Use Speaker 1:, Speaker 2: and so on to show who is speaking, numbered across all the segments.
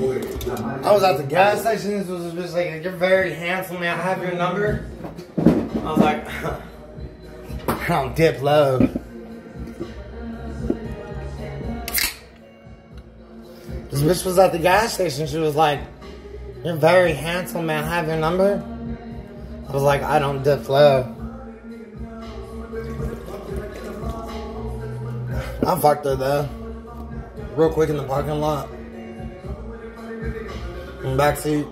Speaker 1: I was at the gas station. This was just like, you're very handsome, man. I have your number. I was like, I don't dip low. This bitch was at the gas station. She was like, you're very handsome, man. I have your number. I was like, I don't dip low. I fucked her though. Real quick in the parking lot. In the back seat.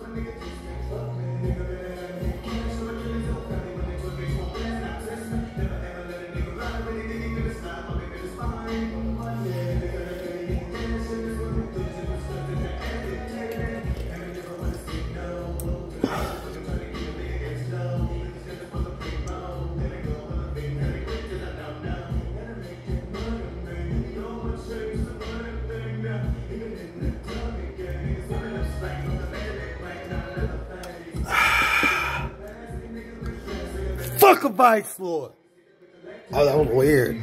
Speaker 1: Fuck a vice lord. Oh, that was weird.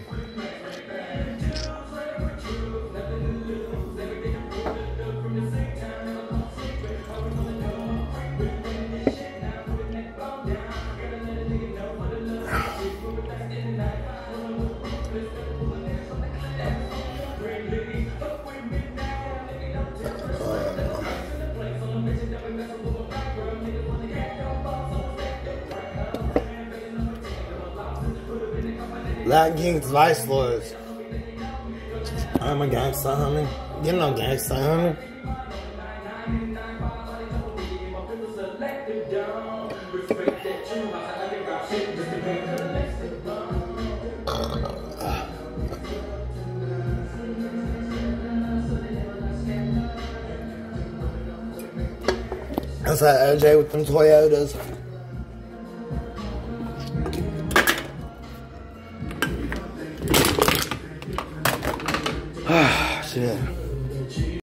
Speaker 1: Latin King's Vice Lords. I'm a gangsta, homie. You know gangsta, homie. That's that LJ with them Toyotas. Ah, shit.